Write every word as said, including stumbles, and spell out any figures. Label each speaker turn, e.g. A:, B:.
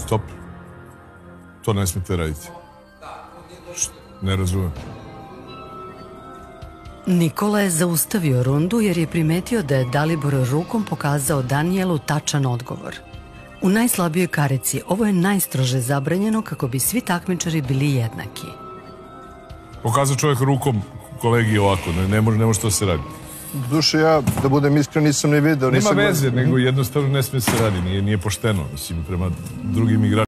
A: Stop. To ne smete raditi. Ne razumem.
B: Nikola je zaustavio rundu jer je primetio da je Dalibor rukom pokazao Danijelu tačan odgovor. U najslabijoj karici ovo je najstrože zabranjeno kako bi svi takmičari bili jednaki.
A: Pokazao čovjek rukom kolegi ovako, ne, ne može, ne može to se radi.
C: Duše, ja, da budem iskren, nisam ni video.
A: Nema veze, nego jednostavno ne smije se radi, nije, nije pošteno, mislim, prema drugim igračima.